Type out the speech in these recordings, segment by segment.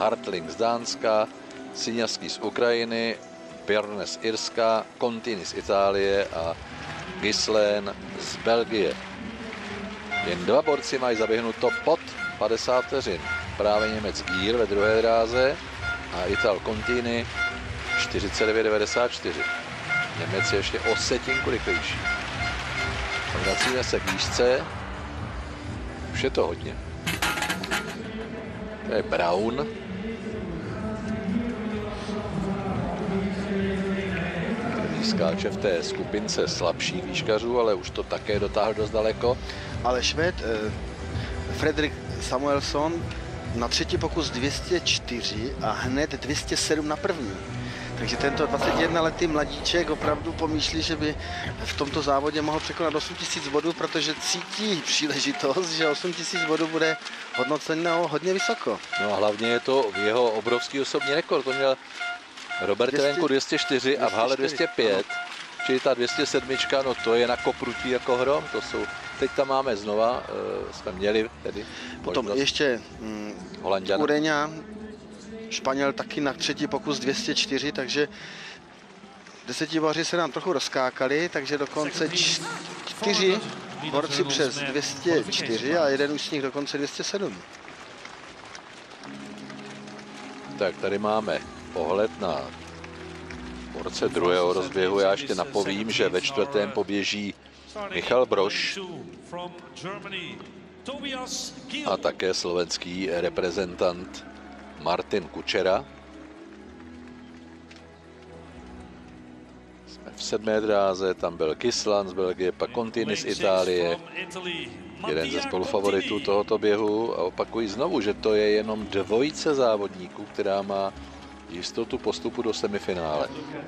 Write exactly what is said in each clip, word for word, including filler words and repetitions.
Hartling z Dánska, Siňavský z Ukrajiny, Bjarne z Irska, Contini z Itálie a Giehl z Belgie. Jen dva borci mají zaběhnuto pod padesát vteřin. Právě Němec Giehl ve druhé dráze a Ital Contini čtyřicet devět devadesát čtyři. Němec je ještě o setinku rychlejší. Vracíme se k výšce. Už je to hodně. To je Brown. Který skáče v té skupince slabších výškařů, ale už to také dotáhl dost daleko. Ale Švéd eh, Fredrik Samuelsson na třetí pokus dvě stě čtyři a hned dvě stě sedm na první. Takže tento dvacetijednoletý mladíček opravdu pomýšlí, že by v tomto závodě mohl překonat osm tisíc bodů, protože cítí příležitost, že osm tisíc bodů bude hodnoceno hodně vysoko. No a hlavně je to jeho obrovský osobní rekord. To měl Robert Renku dvě stě čtyři a v hale dvě stě pět. Ano. Čili ta dvě stě sedm, no to je na koprutí jako hrom. To jsou, teď tam máme znova, uh, jsme měli tedy potom možnost. Ještě mm, Ureňa, Španěl taky na třetí pokus dvě stě čtyři, takže desetiboři se nám trochu rozkákali, takže dokonce čtyři borci přes dvě stě čtyři a jeden už z nich dokonce dvě stě sedm. Tak tady máme pohled na borce druhého rozběhu. Já ještě napovím, že ve čtvrtém poběží Michal Brož a také slovenský reprezentant Martin Kučera. Jsme v sedmé dráze, tam byl Giehl z Belgie, pak Contini z Itálie, jeden ze spolufavoritů tohoto běhu. A opakuji znovu, že to je jenom dvojice závodníků, která má jistotu postupu do semifinále.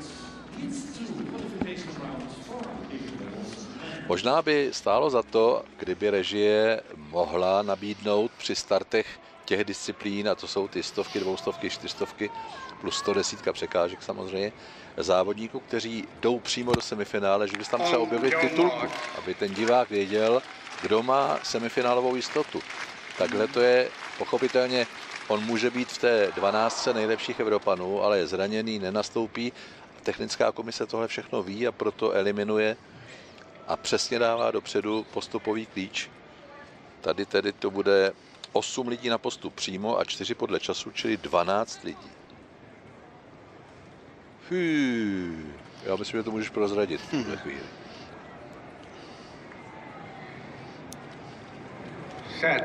Možná by stálo za to, kdyby režie mohla nabídnout při startech těch disciplín, a to jsou ty stovky, dvoustovky, čtyřstovky plus sto deset překážek samozřejmě, závodníků, kteří jdou přímo do semifinále, že by se tam třeba objevit titulku, aby ten divák věděl, kdo má semifinálovou jistotu. Takhle to je pochopitelně, on může být v té dvanáctce nejlepších Evropanů, ale je zraněný, nenastoupí. Technická komise tohle všechno ví a proto eliminuje a přesně dává dopředu postupový klíč. Tady tedy to bude osm lidí na postup přímo a čtyři podle času, čili dvanáct lidí. Fů, já myslím, že to můžeš prozradit v tuhle chvíli. Set.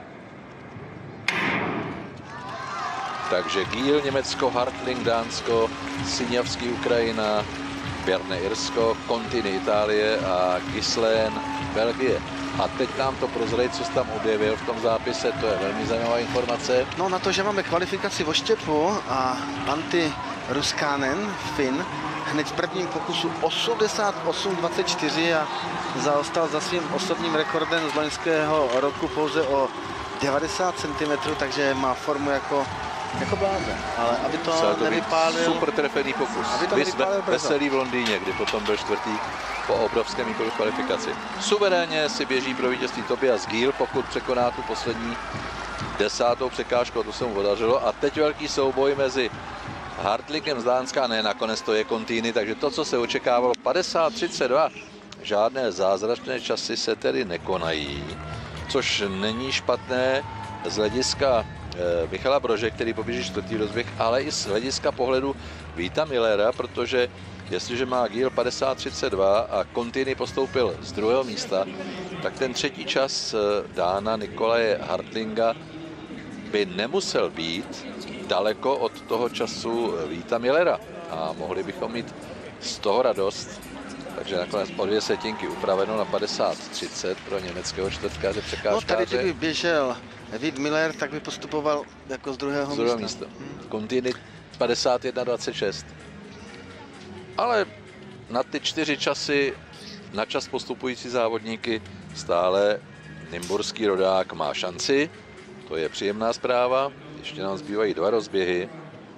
Takže Giehl, Německo, Hartling, Dánsko, Siňavský, Ukrajina, Bjarne, Irsko, Contini, Itálie a Giehl, Belgie. A teď nám to prozradí, co jsi tam objevil v tom zápise, to je velmi zajímavá informace. No na to, že máme kvalifikaci v oštěpu a Antti Ruskanen, Fin, hned v prvním pokusu osmdesát osm dvacet čtyři a zaostal za svým osobním rekordem z loňského roku pouze o devadesát centimetrů, takže má formu jako, jako blázen. Ale aby to, to nevypálil... Super trefený pokus. Aby to nevypálil veselý v Londýně, kdy potom byl čtvrtý po obrovském výkonu kvalifikaci. Suverénně si běží pro vítězství Tobias Giehl, pokud překoná tu poslední desátou překážku, to se mu podařilo. A teď velký souboj mezi Hartlingem z Dánska, ne, nakonec to je Contini, takže to, co se očekávalo, padesát třicet dva, žádné zázračné časy se tedy nekonají, což není špatné z hlediska eh, Michala Brože, který poběží čtvrtý rozběh, ale i z hlediska pohledu Víta Millera, protože jestliže má Giehl padesát třicet dva a Contini postoupil z druhého místa, tak ten třetí čas Dána Nikolaje Hartlinga by nemusel být daleko od toho času Víta Millera a mohli bychom mít z toho radost. Takže nakonec o dvě setinky upraveno na padesát třicet pro německého čtvrtkáře překážkáře. No tady, kdyby běžel Vít Miller, tak by postupoval jako z druhého, z druhého místa. místa. Hmm. Contini padesát jedna dvacet šest. Ale na ty čtyři časy, na čas postupující závodníky, stále nymburský rodák má šanci. To je příjemná zpráva. Ještě nám zbývají dva rozběhy.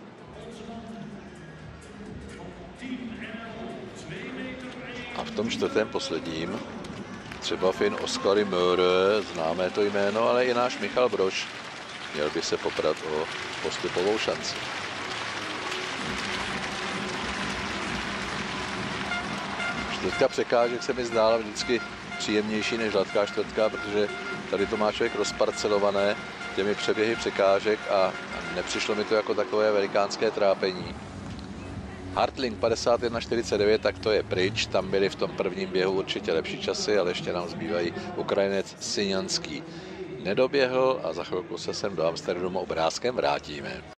A v tom čtvrtém posledním třeba Fin Oskari Möre, známé to jméno, ale i náš Michal Brož měl by se poprat o postupovou šanci. Čtvrtka překážek se mi zdála vždycky příjemnější než hladká čtvrtka, protože tady to má člověk rozparcelované těmi přeběhy překážek a nepřišlo mi to jako takové velikánské trápení. Hartling padesát jedna čtyřicet devět, tak to je pryč, tam byly v tom prvním běhu určitě lepší časy, ale ještě nám zbývají Ukrajinec Sinjanský. Nedoběhl a za chvilku se sem do Amsterdamu obrázkem vrátíme.